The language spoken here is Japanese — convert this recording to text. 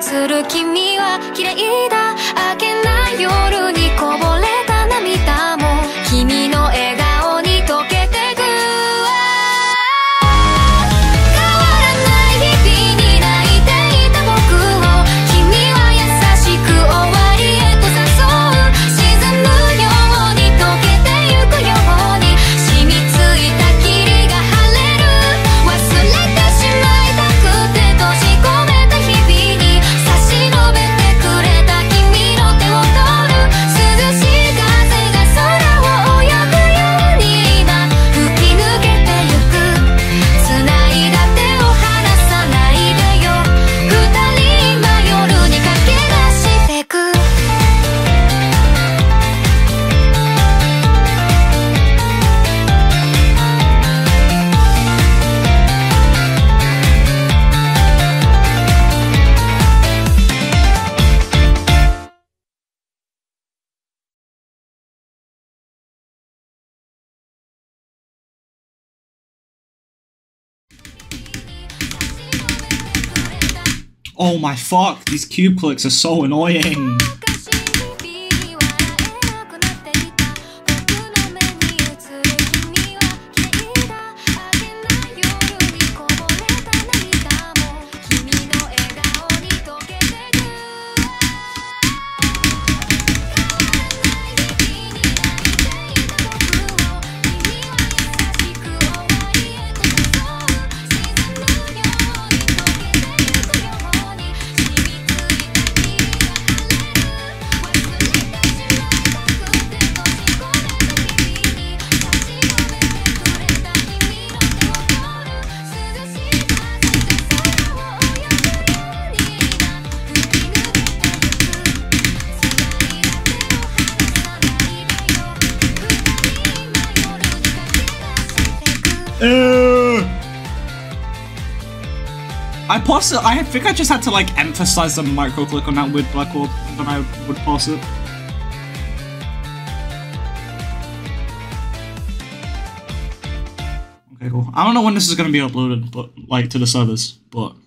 映る君は綺麗だ。明けない夜にこぼれた涙も君の笑顔に溶けてく。変わらない日々に泣いていた僕を君は優しく終わりへと誘う。沈むように溶けてゆくように染みついた霧が晴れる。忘れてしまいたくて閉じ込めた日々に差し伸べてくれた君の手を取る。涼しい風が空を泳ぐように今吹き抜けてゆく。繋いだ手を離さないでよ。二人今夜に駆け出してく。 Oh my fuck, these cube clicks are so annoying. I think I just had to like emphasize the micro click on that weird black orb, then I would pause it. Okay, cool. I don't know when this is gonna be uploaded, but like to the servers, but